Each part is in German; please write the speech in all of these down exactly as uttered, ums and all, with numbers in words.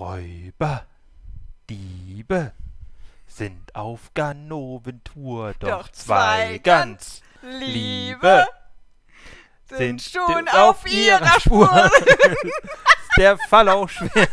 Räuber, Diebe sind auf Ganoventour, doch, doch zwei ganz Liebe sind schon auf ihrer Spur. Ist der Fall auch schwer.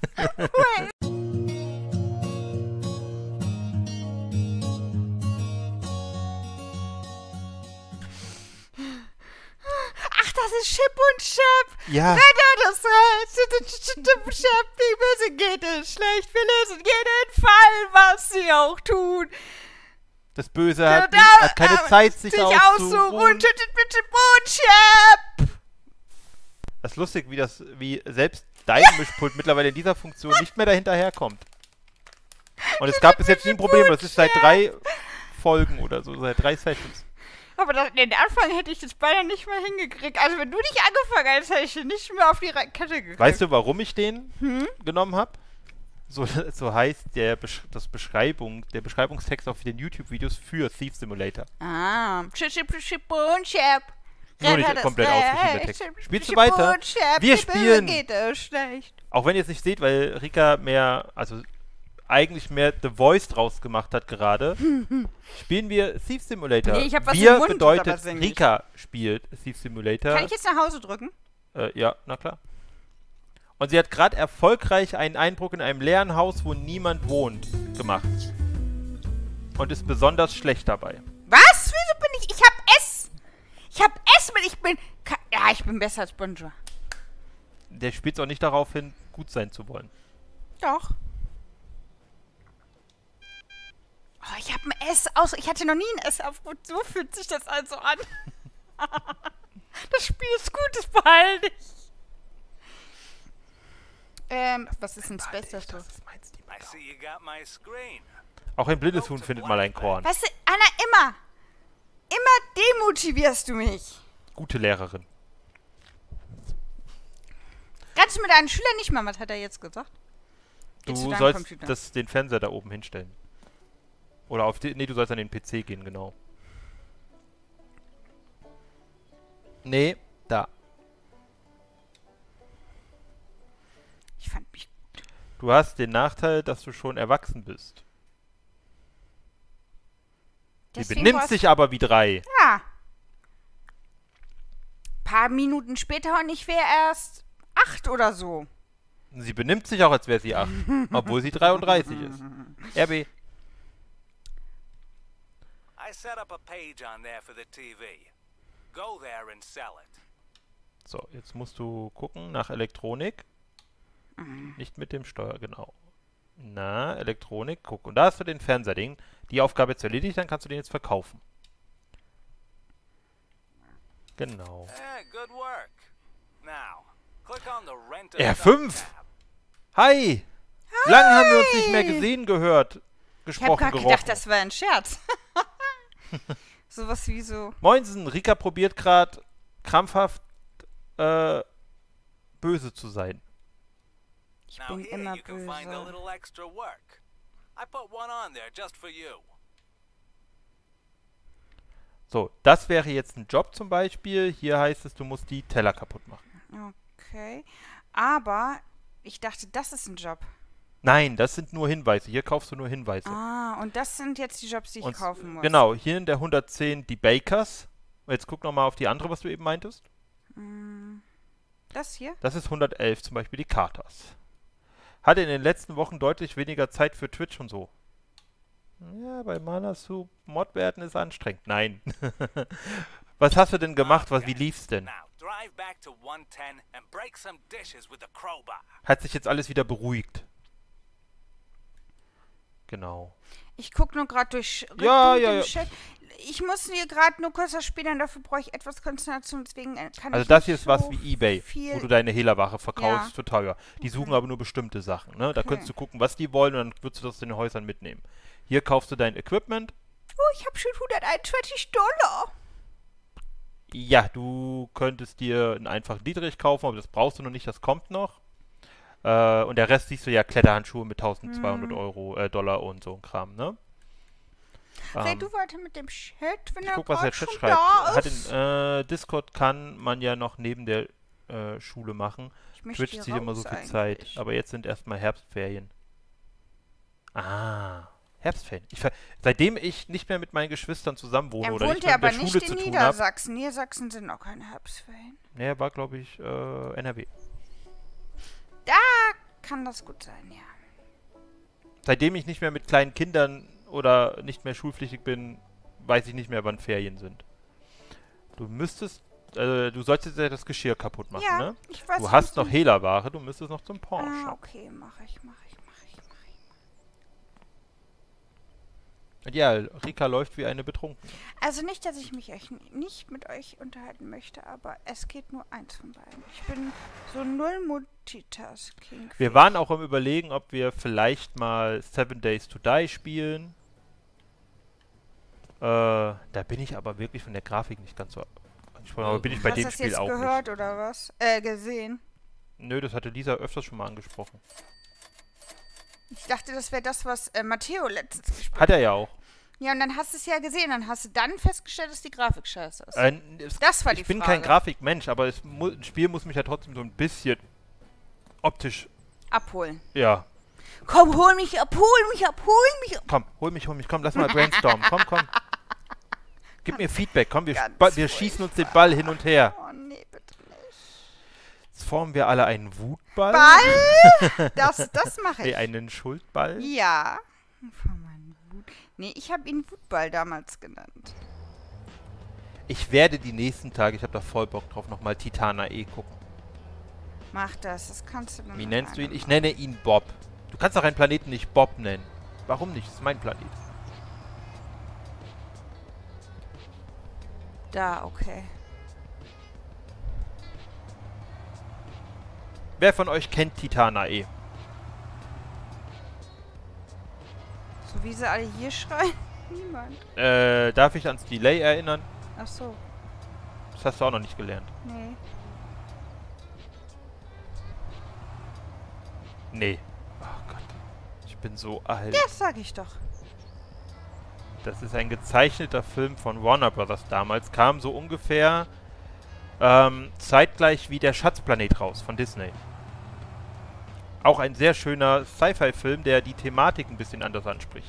Ach, das ist Chip und Chap. Ja. Retter das Chip und Chap, die Böse geht es schlecht. Wir lösen jeden Fall, was sie auch tun. Das Böse hat, hat keine äh, Zeit, sich, sich auszuruhen. Chip und Chap. Das ist lustig, wie, das, wie selbst dein Mischpult mittlerweile in dieser Funktion nicht mehr dahinterherkommt. Und es gab bis jetzt nie ein Problem. Das ist seit drei Folgen oder so, seit drei Sessions. Aber das, den Anfang hätte ich das beinahe nicht mehr hingekriegt. Also wenn du nicht angefangen hättest, hätte ich den nicht mehr auf die Kette gekriegt. Weißt du, warum ich den hm? genommen habe? So, so heißt der, Besch das Beschreibung, der Beschreibungstext auf den YouTube-Videos für Thief Simulator. Ah, Chip, Chip, Chip und Chap. Nur nicht komplett ausgeschriebener Text. Spielst du weiter? Wir spielen! Geht es schlecht. Auch wenn ihr es nicht seht, weil Rika mehr, also eigentlich mehr The Voice draus gemacht hat gerade, spielen wir Thief Simulator. Nee, ich hab was wir im Mund, bedeutet, Rika spielt Thief Simulator. Kann ich jetzt nach Hause drücken? Äh, ja, na klar. Und sie hat gerade erfolgreich einen Einbruch in einem leeren Haus, wo niemand wohnt, gemacht. Und ist besonders schlecht dabei. Was? Wieso bin ich? Ich hab S. Ich hab S mit. Ich bin. Ja, ich bin besser als Bonjour. Der spielt auch nicht darauf hin, gut sein zu wollen. Doch. Oh, ich hab ein S aus. Ich hatte noch nie ein S auf. So fühlt sich das also an. Das Spiel ist gut, das behalte ich. Ähm, was ist denn das Beste? Das ist mein Steam Account. Auch ein blindes Huhn findet mal ein Korn. Weißt du, Anna, immer. Immer demotivierst du mich. Gute Lehrerin. Kannst du mit deinen Schülern nicht mal, was hat er jetzt gesagt? Du sollst das, den Fernseher da oben hinstellen. Oder auf die, nee, du sollst an den P C gehen, genau. Nee, da. Ich fand mich gut. Du hast den Nachteil, dass du schon erwachsen bist. Sie benimmt sich aber wie drei. Ja. Ein paar Minuten später und ich wäre erst acht oder so. Sie benimmt sich auch, als wäre sie acht. Obwohl sie dreiunddreißig ist. R B. I set up a page on there for the T V. Go there and sell it. So, jetzt musst du gucken nach Elektronik. Mhm. Nicht mit dem Steuer, genau. Na, Elektronik, guck. Und da hast du den Fernsehding. Die Aufgabe jetzt erledigt, dann kannst du den jetzt verkaufen. Genau. R fünf! Hi! Hi! Lange haben wir uns nicht mehr gesehen, gehört, gesprochen, Ich hab grad gedacht, das war ein Scherz. Sowas wie so... Moinsen, Rika probiert gerade krampfhaft äh, böse zu sein. Ich bin immer böse. So, das wäre jetzt ein Job zum Beispiel. Hier heißt es, du musst die Teller kaputt machen. Okay. Aber ich dachte, das ist ein Job. Nein, das sind nur Hinweise. Hier kaufst du nur Hinweise. Ah, und das sind jetzt die Jobs, die ich und kaufen muss. Genau, hier in der hundertzehn die Bakers. Und jetzt guck nochmal auf die andere, was du eben meintest. Das hier? Das ist hundertelf zum Beispiel die Carters. Hatte in den letzten Wochen deutlich weniger Zeit für Twitch und so. Ja, bei Manasoup Mod werden ist anstrengend. Nein. Was hast du denn gemacht? Was, wie lief's denn? Hat sich jetzt alles wieder beruhigt. Genau. Ich guck nur gerade durch ja, ja, ja. Chat. Ich muss hier gerade nur kurz das spielen, dafür brauche ich etwas Konzentration, deswegen kann ich Also das hier ist so was wie eBay, wo du deine Hehlerware verkaufst ja. für teuer. Die suchen okay. aber nur bestimmte Sachen, ne? Da okay. könntest du gucken, was die wollen und dann würdest du das in den Häusern mitnehmen. Hier kaufst du dein Equipment. Oh, ich habe schon hunderteinundzwanzig Dollar. Ja, du könntest dir einen einfachen Dietrich kaufen, aber das brauchst du noch nicht, das kommt noch. Äh, und der Rest siehst du ja Kletterhandschuhe mit tausendzweihundert hm. Euro, äh, Dollar und so ein Kram, ne? Red ähm, du weiter mit dem Chat, wenn ich er guck, was der Chat schreibt. Hat in, äh, Discord kann man ja noch neben der äh, Schule machen. Ich möchte Twitch zieht immer so viel raus Zeit. eigentlich. Aber jetzt sind erstmal Herbstferien. Ah, Herbstferien. Ich, ver- seitdem ich nicht mehr mit meinen Geschwistern zusammen wohne Er oder wohnt nicht ja mehr aber mit der nicht Schule in zu tun habe. Niedersachsen. Niedersachsen sind noch keine Herbstferien. Nee, er war, glaube ich, äh, N R W. Da kann das gut sein, ja. Seitdem ich nicht mehr mit kleinen Kindern oder nicht mehr schulpflichtig bin, weiß ich nicht mehr, wann Ferien sind. Du müsstest, äh, du solltest ja das Geschirr kaputt machen, Ja, ne? ich weiß Du hast nicht. noch Hehlerware, du müsstest noch zum Porsche. Ah, okay, mache ich, mache ich, mache ich, mache ich. Und ja, Rika läuft wie eine Betrunkene. Also nicht, dass ich mich euch n- nicht mit euch unterhalten möchte, aber es geht nur eins von beiden. Ich bin so null Multitasking. Wir waren auch am Überlegen, ob wir vielleicht mal Seven Days to Die spielen. Äh, da bin ich aber wirklich von der Grafik nicht ganz so angesprochen. Aber bin ich bei Hast dem du das Spiel jetzt auch gehört oder was? Äh, gesehen. nicht. Nö, das hatte Lisa öfters schon mal angesprochen. Ich dachte, das wäre das, was äh, Matteo letztens gespielt hat. Hat er ja auch. Ja, und dann hast du es ja gesehen. Dann hast du dann festgestellt, dass die Grafik scheiße ist. Äh, es, Das war ich die bin Frage. kein Grafikmensch, aber es mu ein Spiel muss mich ja trotzdem so ein bisschen optisch, Abholen. ja. Komm, hol mich ab, hol mich ab, hol mich ab. Komm, hol mich, hol mich, komm, lass mal brainstormen. Komm, komm. Gib mir Feedback, komm, wir, Ganz ba- wir schießen uns den Ball hin und her. Oh, nee, bitte nicht. Jetzt formen wir alle einen Wutball. Ball? Das, das mache Nee, ich. einen Schuldball. Ja. Von meinem Wut. Nee, ich habe ihn Wutball damals genannt. Ich werde die nächsten Tage, ich habe da voll Bock drauf, nochmal Titanae gucken. Mach das, das kannst du dann Wie nennst du ihn? alleine Ich machen. nenne ihn Bob. Du kannst doch einen Planeten nicht Bob nennen. Warum nicht? Das ist mein Planet. Da, okay. Wer von euch kennt Titanae? So wie sie alle hier schreien? Niemand. Äh, darf ich ans Delay erinnern? Ach so, Das hast du auch noch nicht gelernt. nee. Nee. Oh Gott. Ich bin so alt. Das sag ich doch. Das ist ein gezeichneter Film von Warner Brothers damals. Kam so ungefähr ähm, zeitgleich wie der Schatzplanet raus von Disney. Auch ein sehr schöner Sci-Fi-Film, der die Thematik ein bisschen anders anspricht.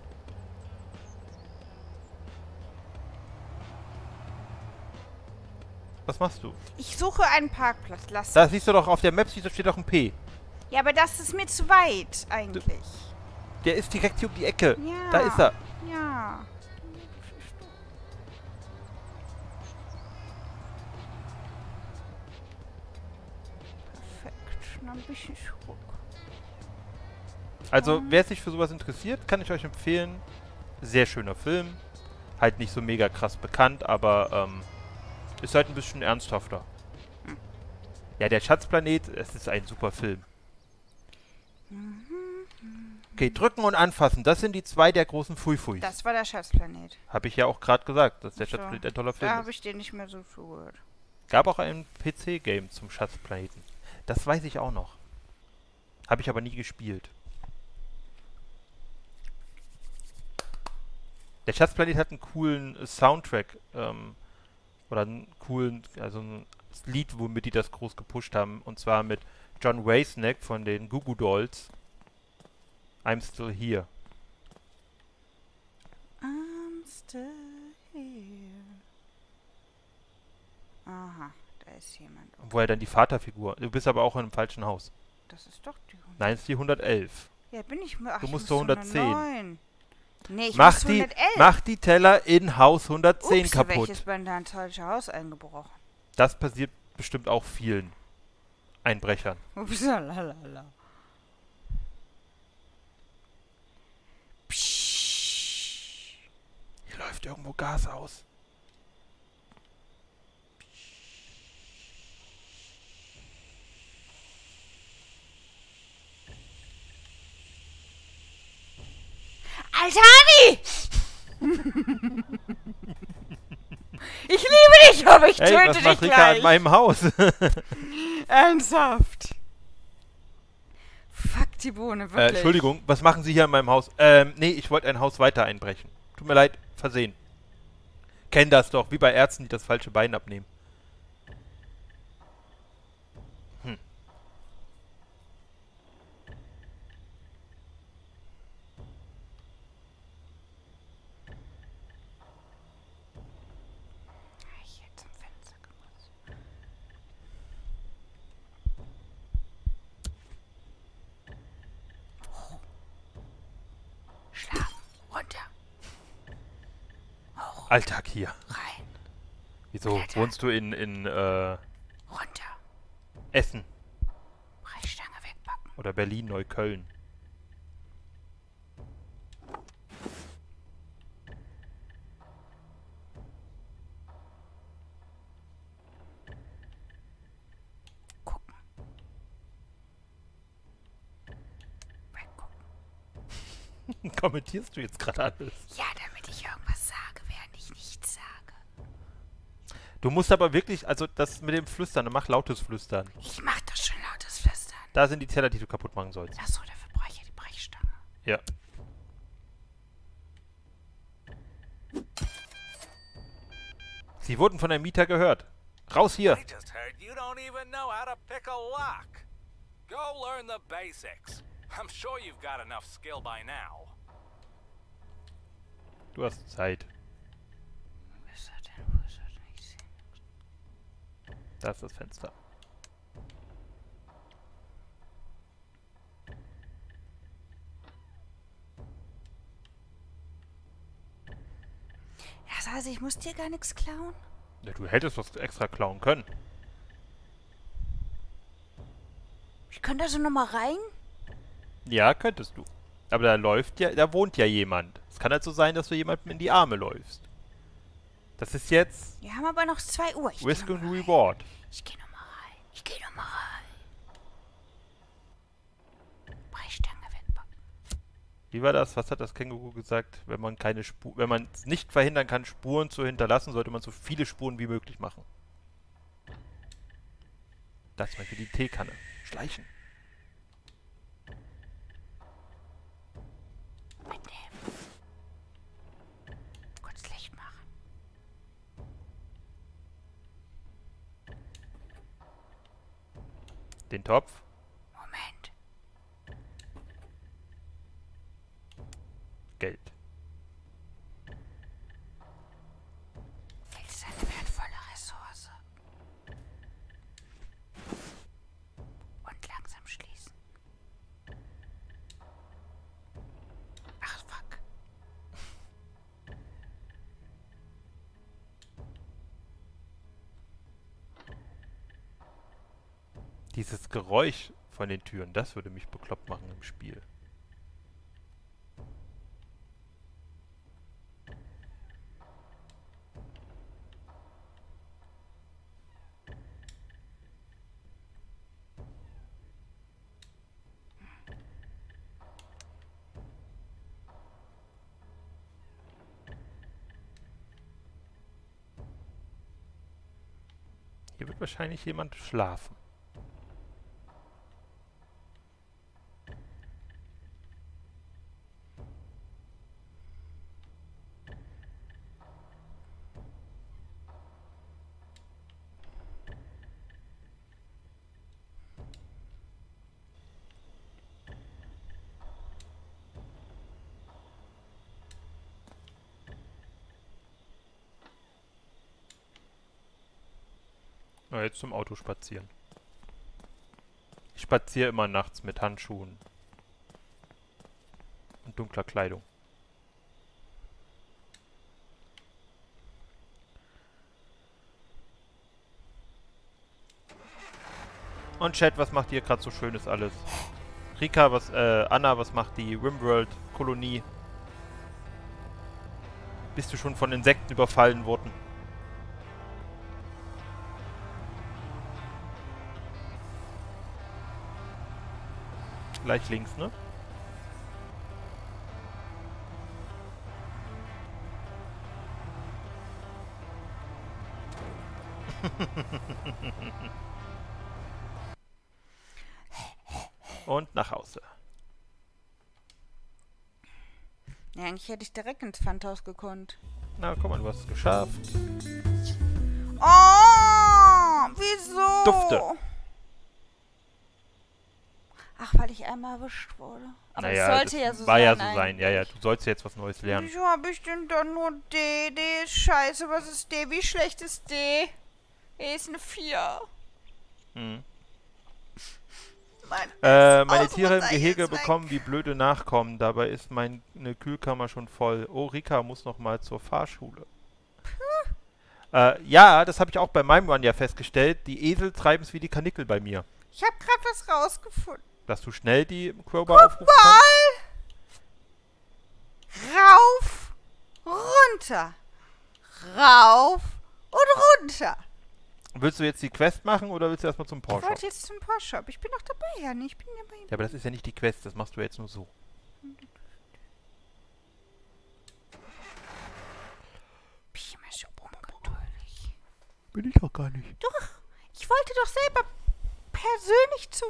Was machst du? Ich suche einen Parkplatz, lass Da siehst du doch auf der Map, siehst du, steht doch ein P. Ja, aber das ist mir zu weit, eigentlich. Der ist direkt hier um die Ecke. Ja. Da ist er. Ja. Perfekt. Schon ein bisschen zurück. Also, wer sich für sowas interessiert, kann ich euch empfehlen. Sehr schöner Film. Halt nicht so mega krass bekannt, aber ähm, ist halt ein bisschen ernsthafter. Ja, der Schatzplanet, es ist ein super Film. Okay, drücken und anfassen, das sind die zwei der großen Fui-Fuis. Das war der Schatzplanet. Habe ich ja auch gerade gesagt, dass der Ach so. Schatzplanet ein toller Da Film habe ist. ich dir nicht mehr so zugehört. Gab auch ein P C-Game zum Schatzplaneten. Das weiß ich auch noch. Habe ich aber nie gespielt. Der Schatzplanet hat einen coolen äh, Soundtrack. Ähm, oder einen coolen, also ein Lied, womit die das groß gepusht haben. Und zwar mit John Wasnick von den Goo Goo Dolls. I'm Still Here. I'm still here. Aha, da ist jemand. Und wo er dann die Vaterfigur. Du bist aber auch in einem falschen Haus. Das ist doch die hundert. Nein, es ist die hundertelf. Ja, bin ich. Ach, Du ich musst muss zur hundertzehn. hundertneun. Nee, ich Mach muss die, hundertelf. mach die Teller in Haus hundertzehn Ups, kaputt. welches bin da ins falsche Haus eingebrochen? Das passiert bestimmt auch vielen Einbrechern. Ups, lalala. Psch. Hier läuft irgendwo Gas aus. Altani! Ich liebe dich, aber ich Hey, töte was dich macht Rika gleich. an meinem Haus? Ernsthaft. Fuck die Bohne, äh, wirklich. Entschuldigung, was machen Sie hier an meinem Haus? Ähm, nee, ich wollte ein Haus weiter einbrechen. Tut mir leid, versehen. Kenn das doch, wie bei Ärzten, die das falsche Bein abnehmen. Hm. Alltag hier. Rein. Wieso? Klettern. Wohnst du in, in äh, Runter. Essen Brechstange wegpacken. oder Berlin, Neukölln? Gucken. Weggucken. Kommentierst du jetzt gerade alles? Ja, damit ich irgendwas sage, während ich nichts sage. Du musst aber wirklich, also das mit dem Flüstern, mach lautes Flüstern. Ich mach doch schon lautes Flüstern. Da sind die Teller, die du kaputt machen sollst. Achso, dafür brauche ich ja die Brechstange. Ja. Sie wurden von der Mieter gehört. Raus hier! I just heard you don't even know how to pick a lock. Go learn the basics. I'm sure you've got enough skill by now. Du hast Zeit. Wo ist er denn? Wo ist er denn? Ich seh nichts. Da ist das Fenster. Ja, also ich muss dir gar nichts klauen. Ja, du hättest was extra klauen können. Ich könnte also nochmal rein? Ja, könntest du. Aber da läuft ja, da wohnt ja jemand. Es kann halt so sein, dass du jemandem in die Arme läufst. Das ist jetzt Wir haben aber noch zwei Uhr. Ich geh Risk noch and mal rein. Reward. Ich geh nochmal rein. Ich geh nochmal rein. Brechstange wegpacken. Wie war das? Was hat das Känguru gesagt? Wenn man keine Spur, wenn man es nicht verhindern kann, Spuren zu hinterlassen, sollte man so viele Spuren wie möglich machen. Das zum Beispiel die Teekanne. Schleichen. Mitnehmen. Kurz Licht machen. Den Topf. Moment. Geld. Geld ist eine wertvolle Ressource. Und langsam schließen. Ach, fuck. Dieses Geräusch von den Türen, das würde mich bekloppt machen im Spiel. Hier wird wahrscheinlich jemand schlafen. Na, jetzt zum Auto spazieren. Ich spaziere immer nachts mit Handschuhen und dunkler Kleidung. Und Chat, was macht ihr gerade so Schönes alles? Rika, was, äh, Anna, was macht die Rimworld-Kolonie? Bist du schon von Insekten überfallen worden? Gleich links, ne? Und nach Hause. Ja, eigentlich hätte ich direkt ins Pfandhaus gekonnt. Na, guck mal, du hast es geschafft. Oh, wieso? Dufte. Ach, weil ich einmal erwischt wurde. Aber Naja, es sollte das ja so war sein. ja so sein. eigentlich. Ja, ja, du sollst jetzt was Neues lernen. Wieso habe ich denn dann nur D? D ist scheiße. Was ist D? Wie schlecht ist D? E ist eine vier. Hm. Mein Äh, meine Ausrutscher Tiere im ist Gehege weg. bekommen wie blöde Nachkommen. Dabei ist meine Kühlkammer schon voll. Oh, Rika muss noch mal zur Fahrschule. Äh, ja, das habe ich auch bei meinem Run ja festgestellt. Die Esel treiben es wie die Kanickel bei mir. Ich habe gerade was rausgefunden. Dass du schnell die Crowbar aufrufen kannst. Mal! Rauf, runter. Rauf und runter. Willst du jetzt die Quest machen oder willst du erstmal zum Ich Porsche? wollte jetzt zum Porsche. Ich bin noch dabei, ja. Ich bin dabei. Ja, aber das ist ja nicht die Quest, das machst du jetzt nur so. Bin ich immer so ungeduldig. Bin ich auch gar nicht. Doch, ich wollte doch selber persönlich zum...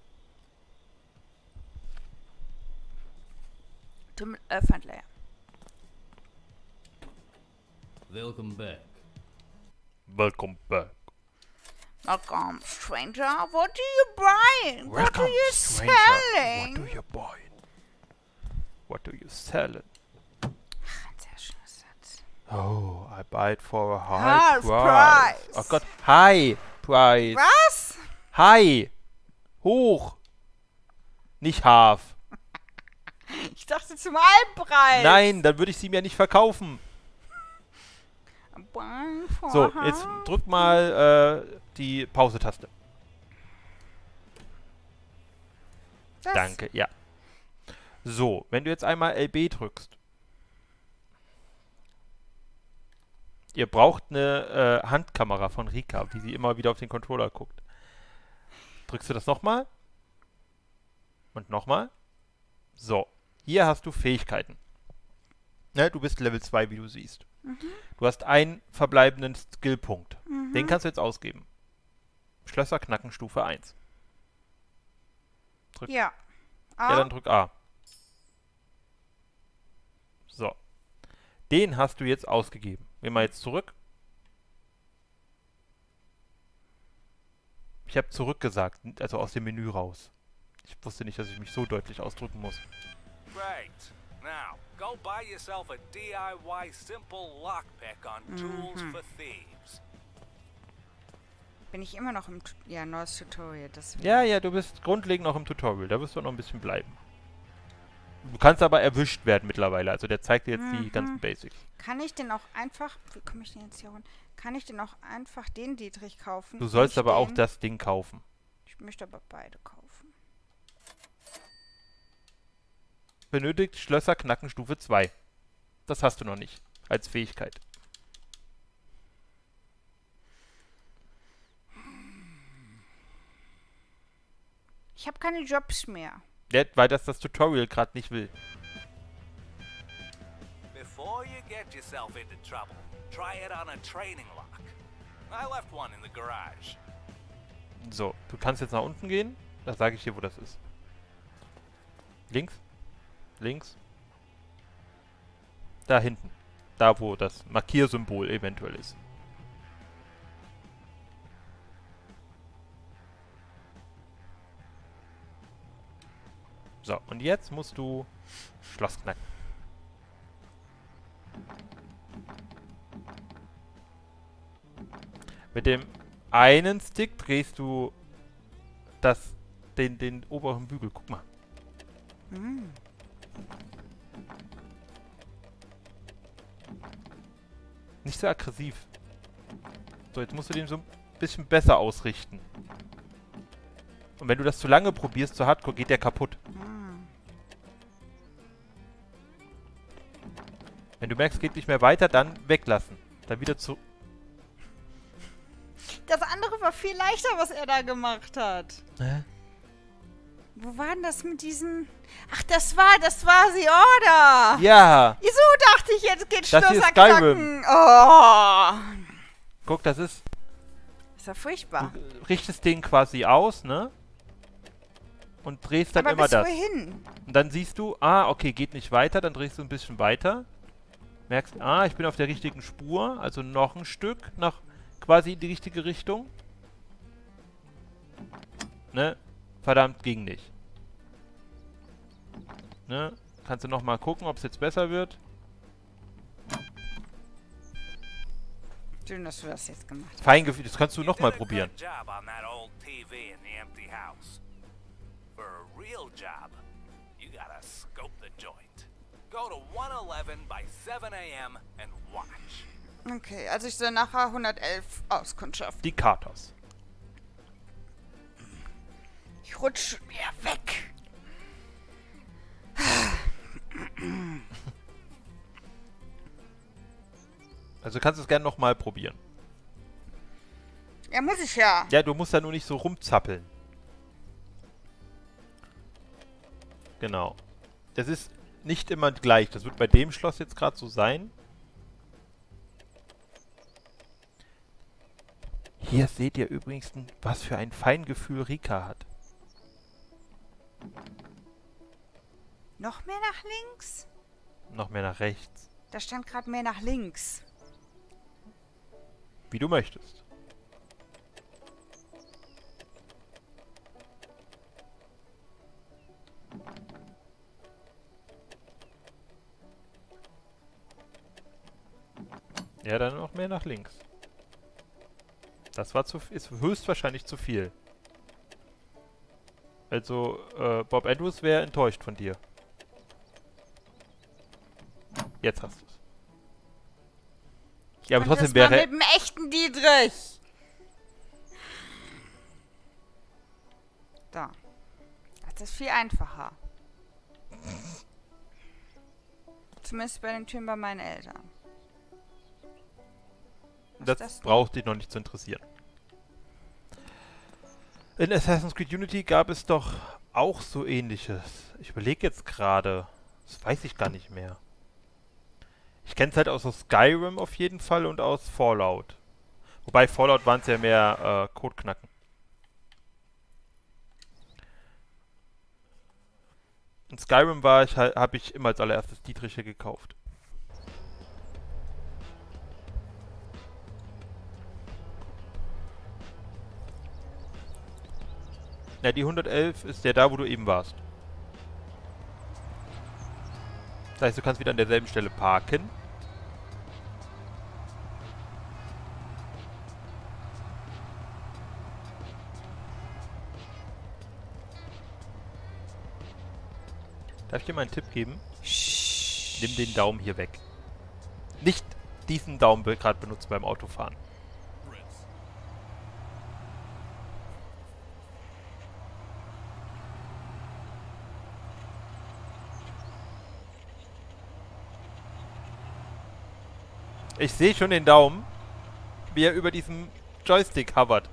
zum Elfhandler. Welcome back. Welcome back. Welcome, stranger. What are you buying? What are you stranger. selling? What do you buy? What do you selling? Ach, ein sehr schöner Satz. Oh, I buy it for a high Half price. price. Oh Gott, high price. Was? High. Hoch. Nicht half. Ich dachte zum Halbpreis. Nein, dann würde ich sie mir nicht verkaufen. Buying for So, half. jetzt drück mal äh, die Pause-Taste. Das- Danke, ja. So, wenn du jetzt einmal L B drückst. Ihr braucht eine äh, Handkamera von Rika, wie sie immer wieder auf den Controller guckt. Drückst du das nochmal? Und nochmal? So, hier hast du Fähigkeiten. Ne, du bist Level zwei, wie du siehst. Mhm. Du hast einen verbleibenden Skillpunkt. Mhm. Den kannst du jetzt ausgeben. Schlösser knacken Stufe eins. Drück. Ja. Ja, dann drück A. So. Den hast du jetzt ausgegeben. Gehen wir jetzt zurück. Ich habe zurück gesagt, also aus dem Menü raus. Ich wusste nicht, dass ich mich so deutlich ausdrücken muss. Great. Now, go buy yourself a D I Y simple lockpick on Tools for Thieves. Bin ich immer noch im... Tu- Ja, neues Tutorial. Deswegen. Ja, ja, du bist grundlegend noch im Tutorial. Da wirst du noch ein bisschen bleiben. Du kannst aber erwischt werden mittlerweile. Also der zeigt dir jetzt die Mhm. ganzen Basics. Kann ich denn auch einfach... Wie komme ich denn jetzt hier runter? Kann ich denn auch einfach den Dietrich kaufen? Du sollst nicht aber auch den? das Ding kaufen. Ich möchte aber beide kaufen. Benötigt Schlösser knacken Stufe zwei. Das hast du noch nicht als Fähigkeit. Ich habe keine Jobs mehr. Ja, weil das das Tutorial gerade nicht will. Before you get yourself into trouble, try it on a training lock. I left one in the garage. So, du kannst jetzt nach unten gehen. Da sage ich dir, wo das ist. Links. Links. Da hinten. Da, wo das Markiersymbol eventuell ist. So, und jetzt musst du Schloss knacken. Mit dem einen Stick drehst du das, den, den oberen Bügel. Guck mal. Hm. Nicht so aggressiv. So, jetzt musst du den so ein bisschen besser ausrichten. Und wenn du das zu lange probierst, zu hardcore, geht der kaputt. Hm. Wenn du merkst, geht nicht mehr weiter, dann weglassen. Dann wieder zu... Das andere war viel leichter, was er da gemacht hat. Hä? Wo war denn das mit diesen... Ach, das war, das war The Order. Ja! Wieso dachte ich, jetzt geht Das hier ist Schlösser knacken? Oh. Guck, das ist... Ist ja furchtbar. Du richtest den quasi aus, ne? Und drehst dann Aber immer bis das. wohin? Und dann siehst du, ah, okay, geht nicht weiter, dann drehst du ein bisschen weiter. Merkst, ah, ich bin auf der richtigen Spur, also noch ein Stück nach quasi in die richtige Richtung. Ne? Verdammt, ging nicht. Ne? Kannst du nochmal gucken, ob es jetzt besser wird. Schön, dass du das jetzt gemacht hast. Feingefühl, das kannst du You nochmal did a probieren. good job on that old T V in the empty house. For a real job, you gotta scope the joint. Go to one eleven by seven A M and watch. Okay, also ich soll nachher hundertelf auskundschaften. Die Carters. Ich rutsch mir weg. Also kannst du es gerne nochmal probieren. Ja, muss ich ja. Ja, du musst ja nur nicht so rumzappeln. Genau. Das ist nicht immer gleich. Das wird bei dem Schloss jetzt gerade so sein. Hier seht ihr übrigens, was für ein Feingefühl Rika hat. Noch mehr nach links? Noch mehr nach rechts. Da stand gerade mehr nach links. Wie du möchtest. Ja, dann noch mehr nach links. Das war zu, ist höchstwahrscheinlich zu viel. Also, äh, Bob Andrews wäre enttäuscht von dir. Jetzt hast du es. Ja, aber Und trotzdem das mal wäre... mit dem echten Dietrich. Da. Das ist viel einfacher. Zumindest bei den Türen bei meinen Eltern. Was Das, ist das braucht dich noch nicht zu interessieren. In Assassin's Creed Unity gab es doch auch so Ähnliches. Ich überlege jetzt gerade. Das weiß ich gar nicht mehr. Ich kenne es halt aus Skyrim auf jeden Fall und aus Fallout. Wobei Fallout waren es ja mehr äh, Codeknacken. In Skyrim war ich halt, habe ich immer als allererstes Dietriche gekauft. Ja, die hundertelf ist ja da, wo du eben warst. Das heißt, du kannst wieder an derselben Stelle parken. Darf ich dir mal einen Tipp geben? Nimm den Daumen hier weg. Nicht diesen Daumen gerade benutzen beim Autofahren. Ich sehe schon den Daumen, wie er über diesem Joystick hovert.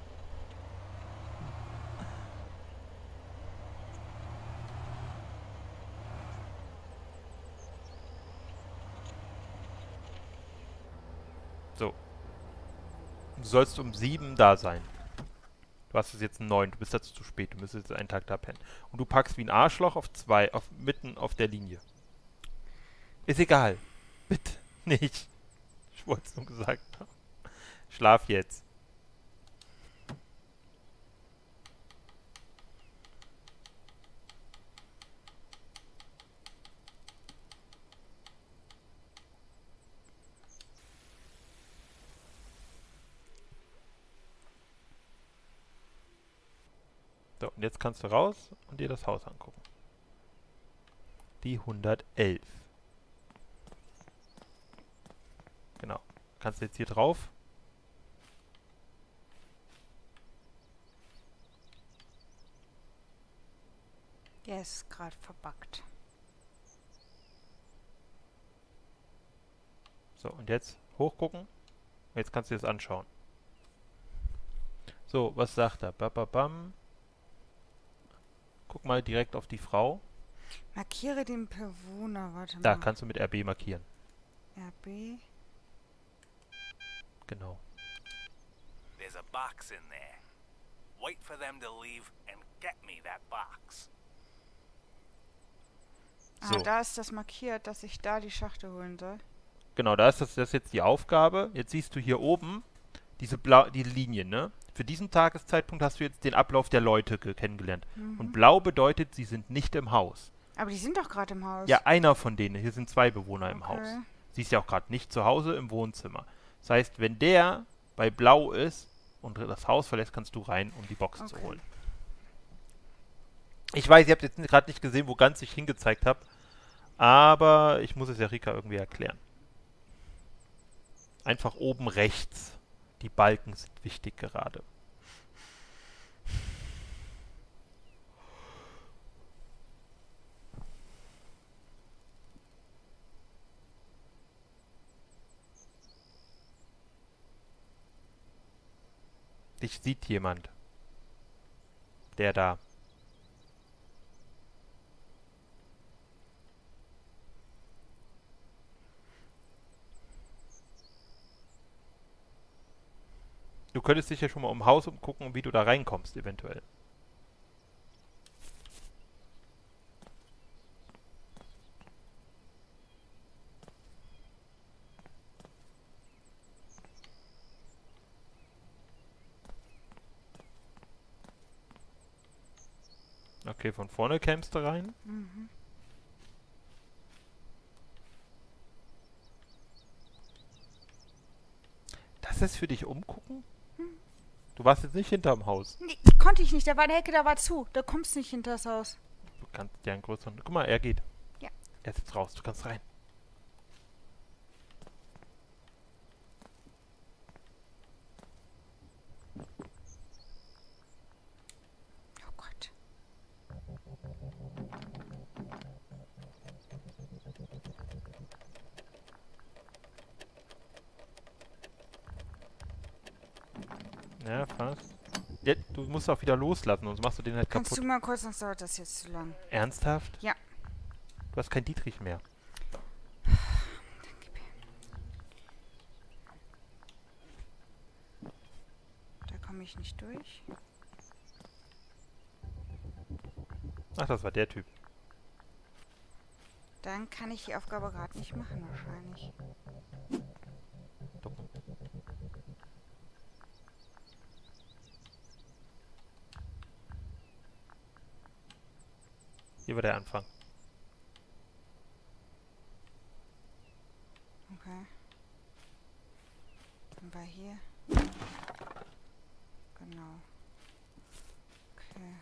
So. Du sollst um sieben da sein. Du hast es jetzt um neun, du bist dazu zu spät, du müsstest jetzt einen Tag da pennen. Und du packst wie ein Arschloch auf zwei, auf mitten auf der Linie. Ist egal. Bitte nicht. Ich wollte es nur gesagt haben. Schlaf jetzt. So, und jetzt kannst du raus und dir das Haus angucken. Die hundertelf. Genau. Kannst du jetzt hier drauf. Der ist gerade verbuggt. So, und jetzt hochgucken. Jetzt kannst du dir das anschauen. So, was sagt er? Bababam. Guck mal direkt auf die Frau. Markiere den Bewohner. Warte mal. Da kannst du mit R B markieren. R B. Genau. There's a box in there. Wait for them to leave and get me that box. Ah, So. da ist das markiert, dass ich da die Schachtel holen soll. Genau, da ist das, das ist jetzt die Aufgabe. Jetzt siehst du hier oben diese Blau die Linien, ne? Für diesen Tageszeitpunkt hast du jetzt den Ablauf der Leute kennengelernt. Mhm. Und blau bedeutet, sie sind nicht im Haus. Aber die sind doch gerade im Haus. Ja, einer von denen. Hier sind zwei Bewohner im Okay. Haus. Sie ist ja auch gerade nicht zu Hause im Wohnzimmer. Das heißt, wenn der bei blau ist und das Haus verlässt, kannst du rein, um die Box zu Okay. holen. Ich weiß, ihr habt jetzt gerade nicht gesehen, wo ganz ich hingezeigt habe. Aber ich muss es ja Rika irgendwie erklären. Einfach oben rechts. Die Balken sind wichtig gerade. Dich sieht jemand. Der da. Du könntest dich ja schon mal um Haus umgucken, wie du da reinkommst, eventuell. Okay, von vorne kämst du rein. Mhm. Das ist für dich umgucken? Du warst jetzt nicht hinterm Haus. Nee, konnte ich nicht. Da war eine Hecke, da war zu. Da kommst du nicht hinter das Haus. Du kannst ja einen größeren... Guck mal, er geht. Ja. Er ist jetzt raus. Du kannst rein. Oh Gott. Ja, fast. Ja, du musst auch wieder loslassen, sonst machst du den halt Kannst kaputt. du mal kurz, sonst dauert das jetzt zu lang. Ernsthaft? Ja. Du hast keinen Dietrich mehr. Da komme ich nicht durch. Ach, das war der Typ. Dann kann ich die Aufgabe gerade nicht machen, wahrscheinlich. Ducken. Hier war der Anfang. Okay. Dann war hier. Genau. Okay.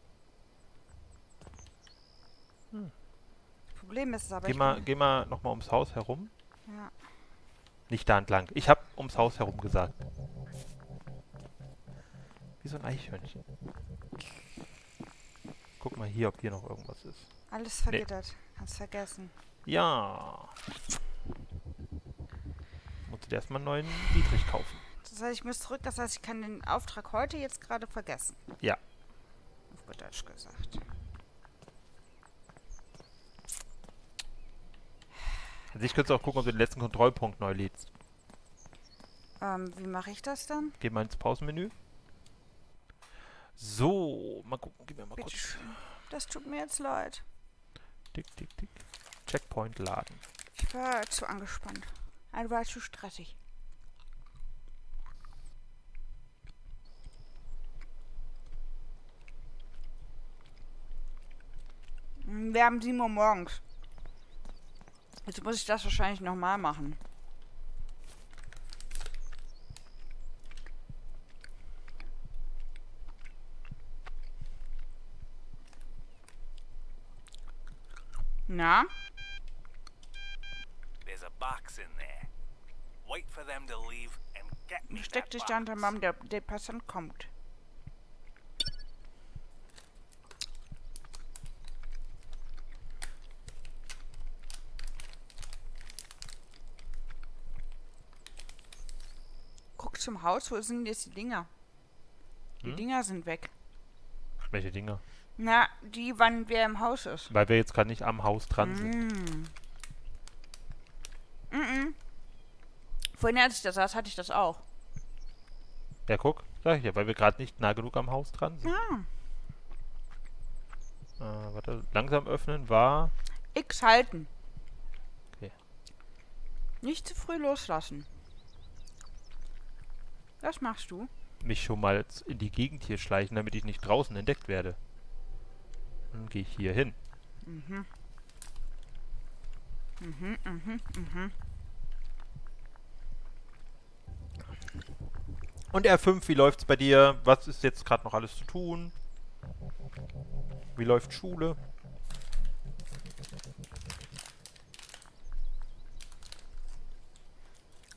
Hm. Das Problem ist es aber, Geh ich mal, kann- geh mal nochmal ums Haus herum. Ja. Nicht da entlang. Ich hab ums Haus herum gesagt. Wie so ein Eichhörnchen. Guck mal hier, ob hier noch irgendwas ist. Alles vergittert. Kannst vergessen. Ja. Musst du dir erstmal einen neuen Dietrich kaufen. Das heißt, ich muss zurück. Das heißt, ich kann den Auftrag heute jetzt gerade vergessen. Ja. Auf gut Deutsch gesagt. An sich könntest du auch gucken, ob du den letzten Kontrollpunkt neu lädst. Ähm, wie mache ich das dann? Geh mal ins Pausenmenü. So, mal gucken, gib mir mal Bitte kurz. schön. Das tut mir jetzt leid. Tick, tick, tick. Checkpoint laden. Ich war zu angespannt. Also war zu stressig. Hm, Wir haben sieben Uhr morgens. Jetzt muss ich das wahrscheinlich nochmal machen. Na? There's a box in there. Wait for them to leave and get me Steck that dich da hinter box. Mom, der, der Passant kommt. Guck zum Haus, wo sind jetzt die Dinger? Die Hm? Dinger sind weg. Welche Dinger? Na, die, wann wer im Haus ist. Weil wir jetzt gerade nicht am Haus dran sind. Mm. Mm -mm. Vorhin, als ich da saß, hatte ich das auch. Ja, guck. Sag ich ja, weil wir gerade nicht nah genug am Haus dran sind. Ah. Äh, warte, langsam öffnen war... X halten. Okay. Nicht zu früh loslassen. Was machst du? mich schon mal in die Gegend hier schleichen, damit ich nicht draußen entdeckt werde. Dann gehe ich hier hin. Mhm. Mhm, mhm, mhm. Und R fünf, wie läuft's bei dir? Was ist jetzt gerade noch alles zu tun? Wie läuft Schule?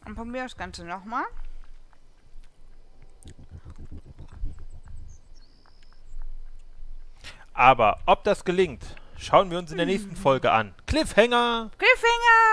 Dann probieren wir das Ganze nochmal. Aber ob das gelingt, schauen wir uns in der nächsten Folge an. Cliffhanger! Cliffhanger!